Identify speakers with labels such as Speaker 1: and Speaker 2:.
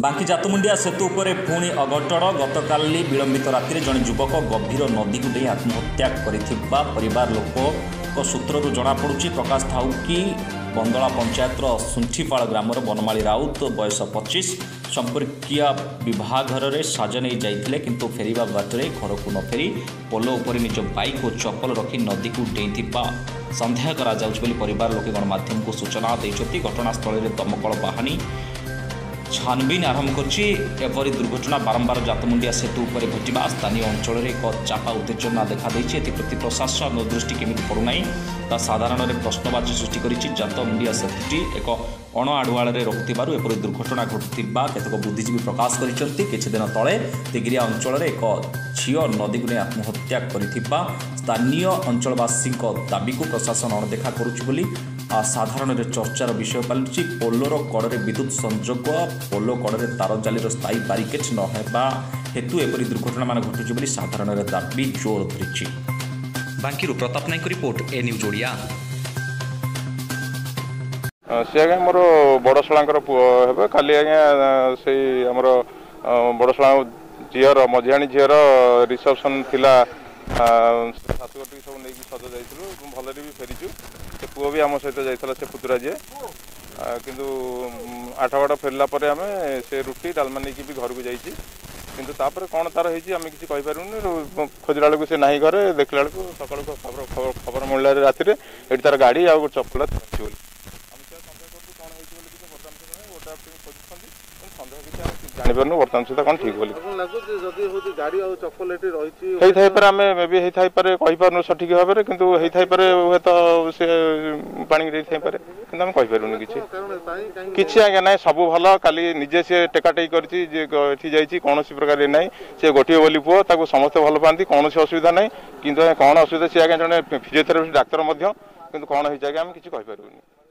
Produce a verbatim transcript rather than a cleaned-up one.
Speaker 1: बांकी जातमुंडिया सेतु उपरे पुणी अघटन गतकाली विलंबित राति जड़े युवक गभीर नदी को नहीं आत्महत्या करिथिबा परिवार लोक सूत्रु जमापड़ी। प्रकाश ठाऊ कि बंदला पंचायतर सुंठीपाड़ ग्रामर बनमाली राउत बयस पच्चीस संपर्कीय विवाहघर में साज नहीं जाते किंतु फेरिबा बाटरे घर को न फेरी पोल उपर निज बाइक और चप्पल रखी नदी को डेइथिबा संदेह करा जाउछ बोली परिवार लोके गणमाध्यम को सूचना दैछथि। घटनास्थल में दमकल बाहिनी छानबीन आरंभ करछि। एपरी दुर्घटना बारंबार जातमुंडिया सेतु उपर घटिबा स्थानीय अंचल में एक चापा उत्तेजना देखा देछि। एप्रति प्रशासन दृष्टि केमिति पड़ुना ता साधारण में प्रश्नवाची सृष्टि करिछि। जातमुंडिया सेतुटी एक अण आडुआल रखुथिबारु एपरी दुर्घटना घटुथिबा केतक बुद्धिजीवी प्रकाश करिसेंति। किछि दिन तळे तिगिरिया अंचल में एक झील नदी को आत्महत्या करिथिबा स्थानीय अंचलवासी दाबी को प्रशासन अणदेखा करुछि बोली साधारण चर्चार विषय पलटि। पोलोर कड़े विद्युत संजोग पोल कड़े तार जालीर स्थायी बारिकेड नहेबा हेतु एपरी दुर्घटना मान घटुछि बोली साधारण दाबी जोर धरिछि। बांकीरू Pratap Nayak report A news Odia.
Speaker 2: सी आज्ञा मोर बड़शाला पुओ हे काली आज्ञा से आमर बड़शाला झीर मझियाणी झीर रिसेप्शन थिला सातगोटी सब नहीं सज जाइलु भलरे भी फेरीचु। से पुओ भी आम सहित जाइला से पुतुरा जी किंतु आठगड़ फेरला पर आम से रुटी डालमा नहीं भी घर को जाइए किंतु तापर कौन तार होती आम किसी कहींपारूनी। खोजला बेलू से ना घरे देखला बेलू सकाल खबर खबर मिलला राति ये तार गाड़ी आ चप्पल जापार बर्तमान सुधा कौन ठीक बोली मे भी कहीपर सठिक भाव में कितु हे तो सी पा कहीपर किसी आज्ञा ना सब भल काली निजे सी टेकाटेक कर कौन प्रकार ना सी गोटे बोली पुओ ताको समस्ते भल पाती कौन असुविधा ना कि कौन असुविधा सी आज्ञा जड़े फिजियोथेरापिस्ट डाक्तर किंतु कौन होगी आज्ञा आम किसी कहीपर।